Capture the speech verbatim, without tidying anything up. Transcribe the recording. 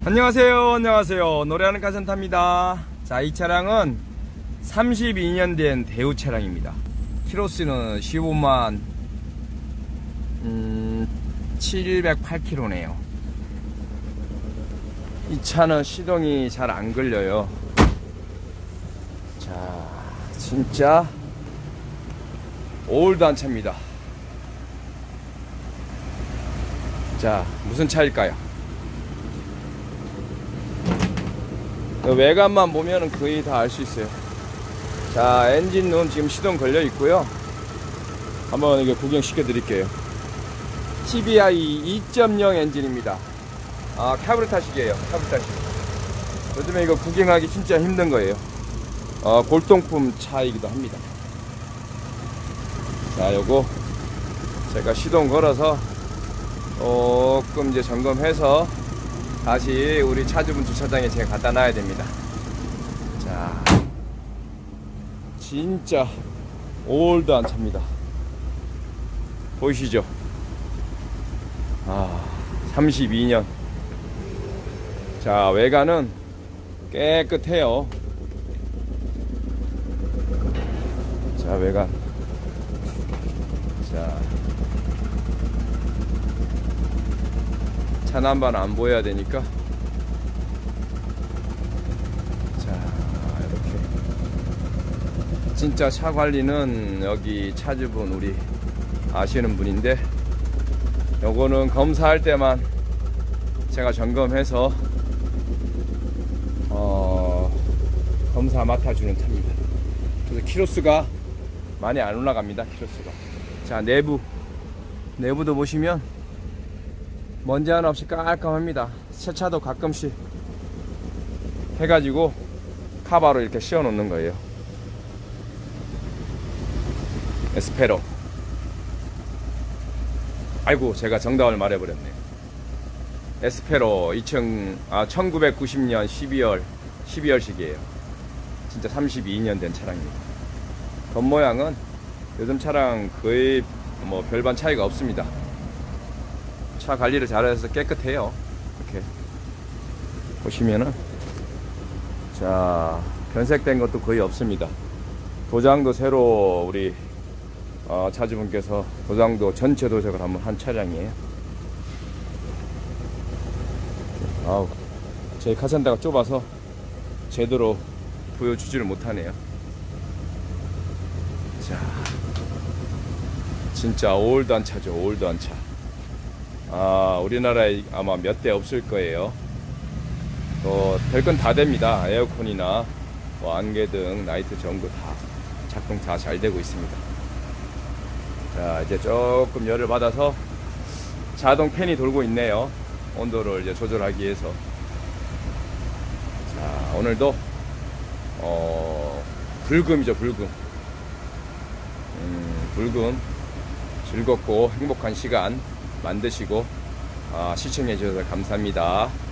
안녕하세요 안녕하세요 노래하는 카센터입니다. 자, 이 차량은 삼십이 년 된 대우 차량입니다. 키로수는 십오만 음, 칠백팔 킬로미터네요 이 차는 시동이 잘 안 걸려요. 자, 진짜 올드한 차입니다. 자, 무슨 차일까요? 외관만 보면 거의 다 알 수 있어요. 자, 엔진룸 지금 시동 걸려 있고요. 한번 이게 구경시켜 드릴게요. 티비아이 이 점 영 엔진입니다. 아, 카브레타식이에요. 카브레타식. 요즘에 이거 구경하기 진짜 힘든 거예요. 어, 골동품 차이기도 합니다. 자, 요거 제가 시동 걸어서 조금 이제 점검해서 다시 우리 차주분 주차장에 제가 갖다 놔야 됩니다. 자, 진짜 올드한 차입니다. 보이시죠? 아, 삼십이 년. 자, 외관은 깨끗해요. 자, 외관. 자, 차 남바는 안 보여야 되니까. 자, 이렇게 진짜 차 관리는 여기 차주분 우리 아시는 분인데, 요거는 검사할 때만 제가 점검해서 어, 검사 맡아주는 차입니다. 그래서 키로수가 많이 안 올라갑니다. 키로수가. 자, 내부 내부도 보시면 먼지 하나 없이 깔끔합니다. 세차도 가끔씩 해가지고 카바로 이렇게 씌워 놓는 거예요. 에스페로. 아이고, 제가 정답을 말해버렸네요. 에스페로 이천, 아, 천구백구십 년 십이월 십이월식이에요. 진짜 삼십이 년 된 차량입니다. 겉모양은 요즘 차량 거의 뭐 별반 차이가 없습니다. 차 관리를 잘해서 깨끗해요. 이렇게 보시면은, 자, 변색된 것도 거의 없습니다. 도장도 새로 우리 어, 차주분께서 도장도 전체 도색을 한번 한 차량이에요. 아우, 제 카센터가 좁아서 제대로 보여주지를 못하네요. 자, 진짜 올드한 차죠. 올드한 차. 아, 우리나라에 아마 몇 대 없을 거예요. 또 별건 다 됩니다. 에어컨이나 뭐 안개등, 라이트 전구 다 작동 다 잘 되고 있습니다. 자, 이제 조금 열을 받아서 자동 팬이 돌고 있네요. 온도를 이제 조절하기 위해서. 자, 오늘도 어, 불금이죠. 불금. 음, 불금 즐겁고 행복한 시간 만드시고 아, 시청해 주셔서 감사합니다.